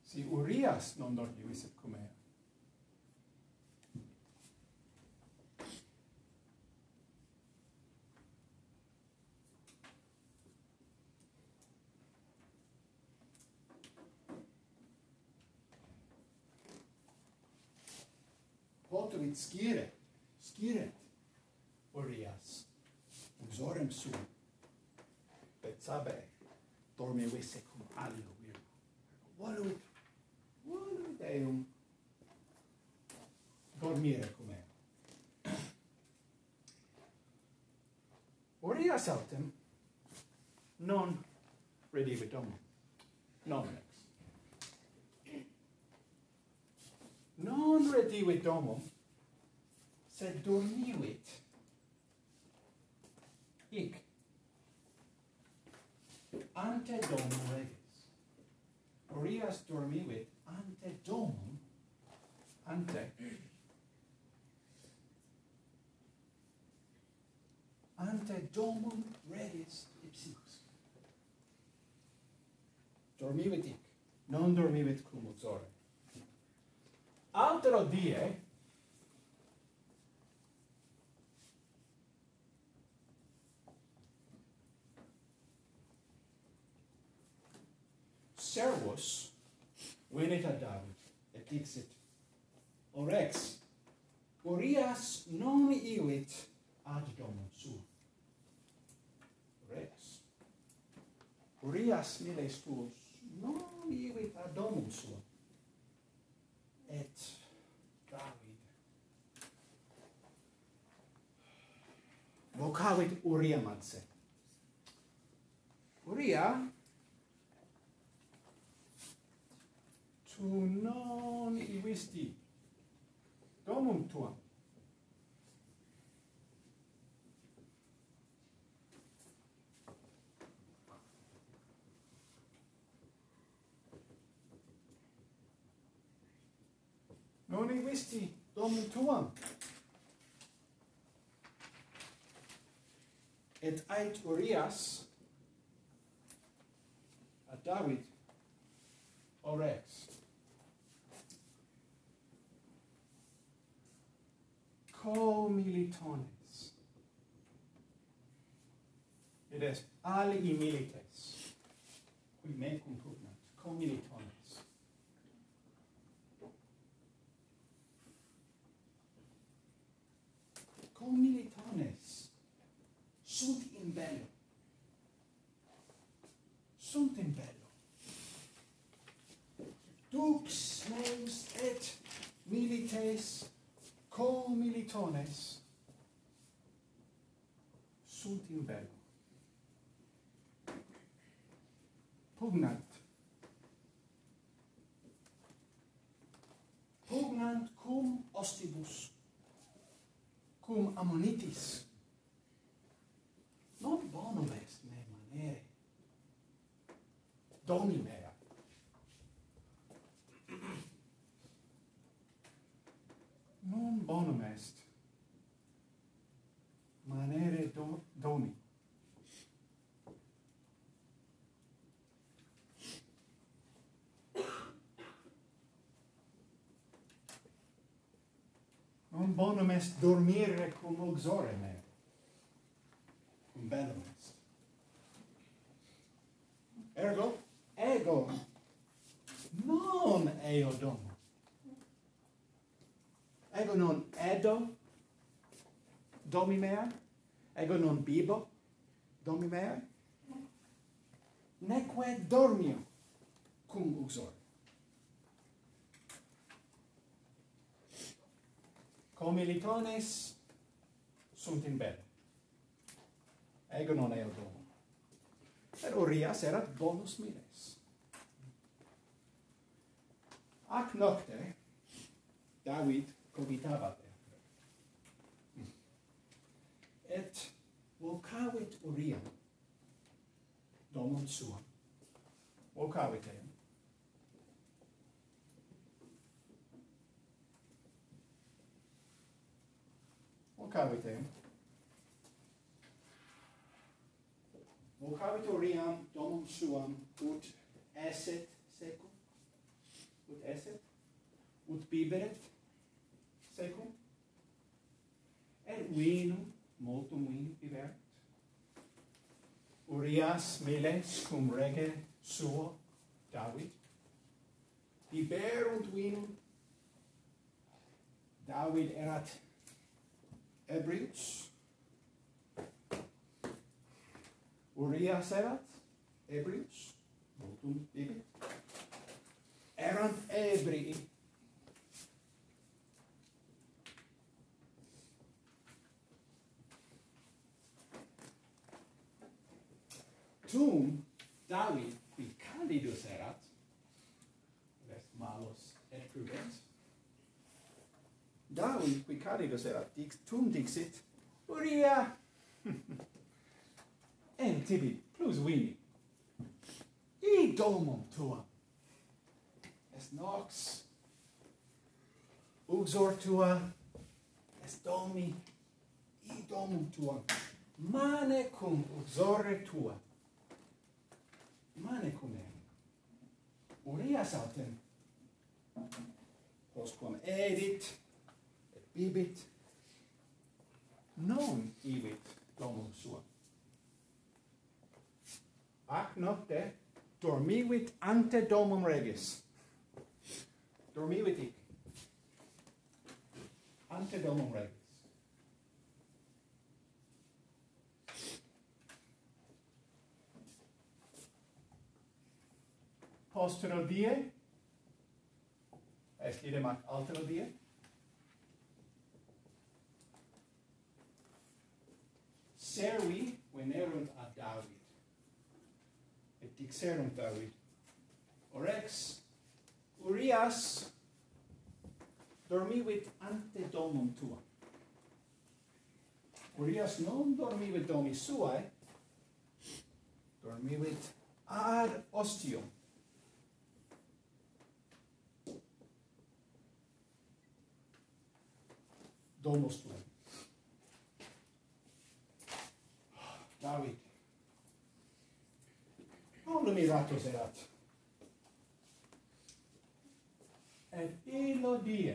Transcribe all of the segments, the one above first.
Si Urias non dormivis et cum ea. Potuit sciret Urias, uxorem suum, Betsabe dormivisse cum alio virgo. Voluit eum dormire cum ea. Urias autem non redivit domum, non ex. Non redivit domum, sed dormivit hic ante domum regis. Urias dormivit ante domum, ante domum regis ipsius. Dormivit hic, non dormivit cum uxore. Altero die, servus venit ad David, et dixit, O rex, Urias non iuit ad domum suum. Rex, Urias miles tuus non iuit ad domum suum. Et David vocavit Uriam ad se. Uria, tu non iuisti domum tuam. Non iuisti domum tuam. Et ait Urias ad David, O rex, co-militones, id est alii milites, qui mecum pugnant, co-militones. Co-militones sunt in bello. Sunt in bello. Dux meus et milites co-militones sunt in bello. Pugnant cum ostibus, cum ammonitis. Non bonum est me manere domi mea. Non bonum est manere domi. Non bonum est dormire cum uxore mea. Cum bellum est. Ergo, ego non eo domo. Ego non edo domi mea, ego non bibo domi mea, neque dormio cum uxore. Commilitones sunt in bello. Ego non eo domo. Et Urias erat bonus miles. Ac nocte David cogitabat et vocavit Uriam domum suam. Vocavit eum. Vocavit eum. Vocavit Uriam domum suam ut esset secum. ut esset, ut biberet, secum, et vinum multum vini biberat. Urias miles cum rege suo David, biberunt vinum. David erat ebrius. Urias erat ebrius, multum bibit. Erant ebrii. Tum David qui candidus erat, est malus et prudens. David qui candidus erat, tum dixit, Uria, en tibi plus vini, I domum tuam, est nox, uxor tua, est domi, I domum tuam, mane cum uxore tua, mane cum Urias autem, postquam edit, et bibit, non ibit domum suam. Ac nocte dormivit ante domum regis. Dormivit hic. Ante domum regis. Postero die, est idem ac altero die, servi venerunt ad David, et dixerunt David, Orex, Urias dormivit ante domum tuam. Urias non dormivit domi suae, dormivit ad ostium. Domus tuum. David. Paulum iratus erat. Et illo die.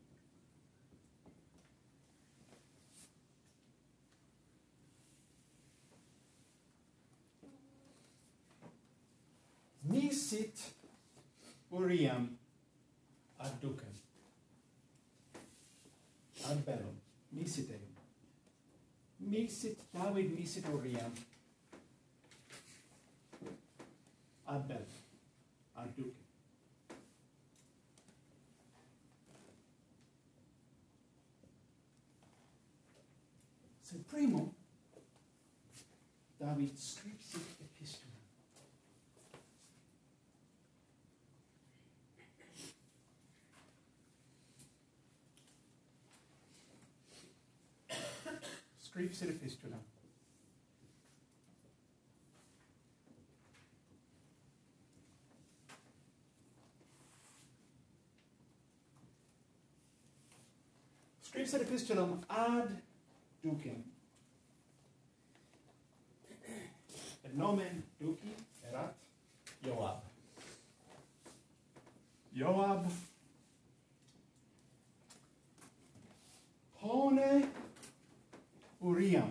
Misit Uriam ad ducem. Ad bellum, misit eum. Misit, David misit Uriam ad bellum, ad ducem. Sed primo, David scripsit epistula. Scripsit epistula. Scripsit epistulum ad ducem. Et nomen duci erat Joab. Joab pone Uriam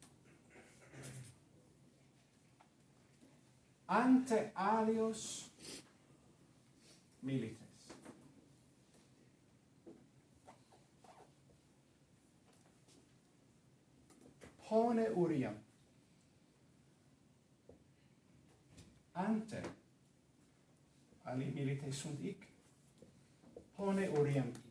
ante alios milites. Pone Uriam ante ali milites sunt hic. Pone Uriam hic.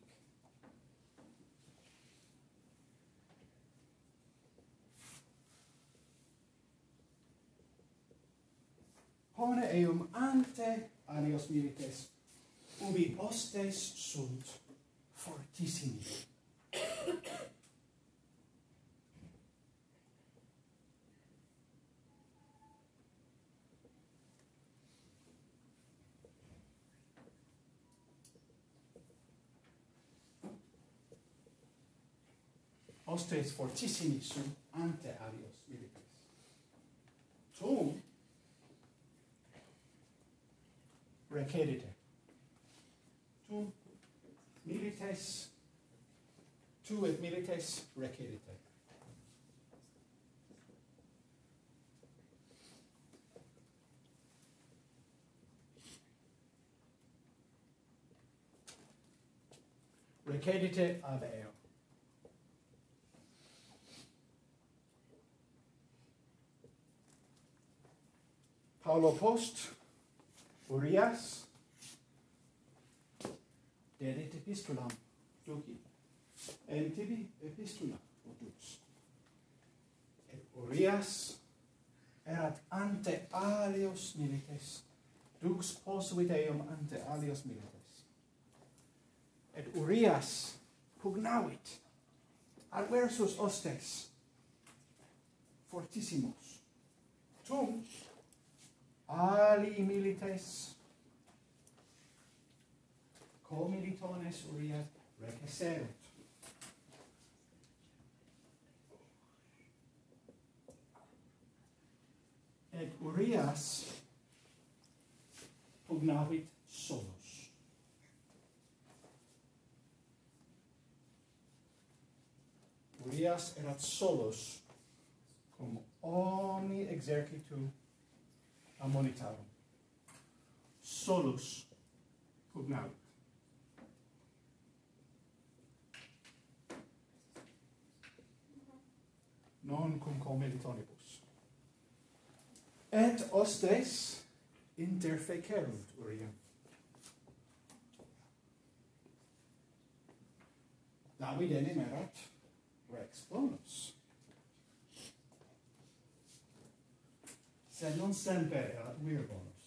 Pone eum ante alios milites, ubi hostes sunt fortissimi. Hostes fortissimi sunt ante alios milites. Tum recedite. milites, tu et milites recidite. Recidite ab eo. Paulo post Urias dedit epistulam duci, en tibi epistula dux. Et Urias erat ante alios milites, dux posuit eum ante alios milites. Et Urias pugnavit adversus hostes fortissimos. Tum ali milites comilitones Urias recesserunt. Et Urias pugnavit solus. Urias erat solus cum omni exercitu ammonitarum. Solus pugnavit. Non cum commilitonibus. Et hostes interfecerunt Uriam. David enim erat rex bonus. Sed non semper erat vir bonus.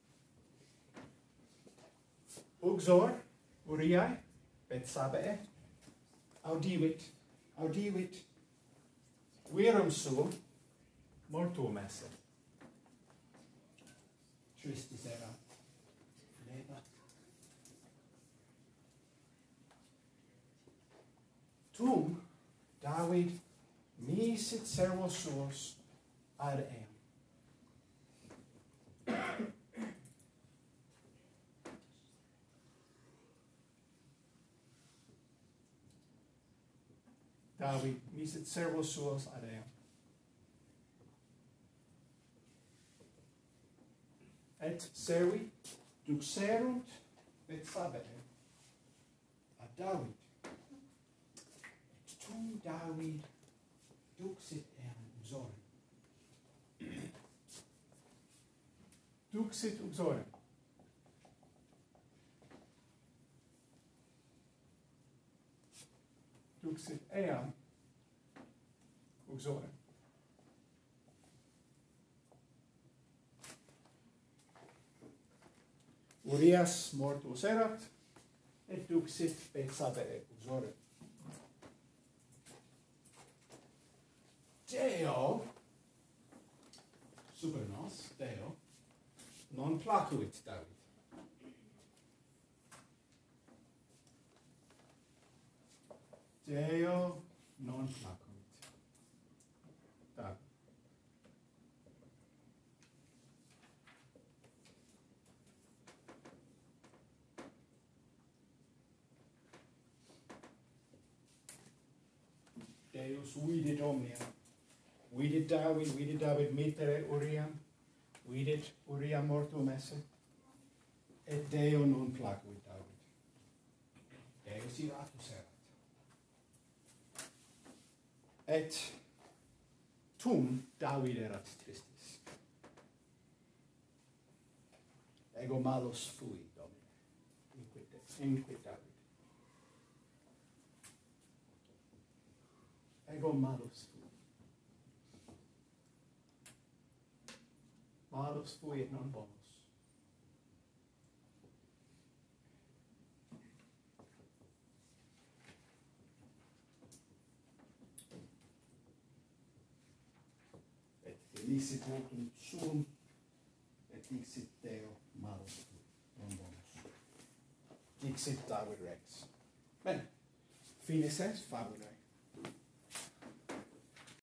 Uxor Uriae Bethsabae audivit virum suum mortuum esse. Tristis erat, flebat. Tum David misit servos suos ad eam. David misit servos suos ad eam. Et servi duxerunt Bethsabae ad David. Et tum David duxit eam uxorem. Duxit uxorem. Duxit eam uxorem. Urias mortuus erat, et duxit Bethsabae uxorem. Deo, super nos, Deo, non placuit David. Deo non placuit David. Deus vidit omnia. Vidit David mittere Uriam, vidit Uriam mortuum esse, et Deo non placuit David. Deus iratus erat. Et tum David erat tristis. Ego malus fui, Domine, inquit David. Ego malus fui. Malus fui et non bonus. Et felicit votum suum, et dixit Deo malus fui, non bonus. Dixit David Rex. Bene, finis est fabulae.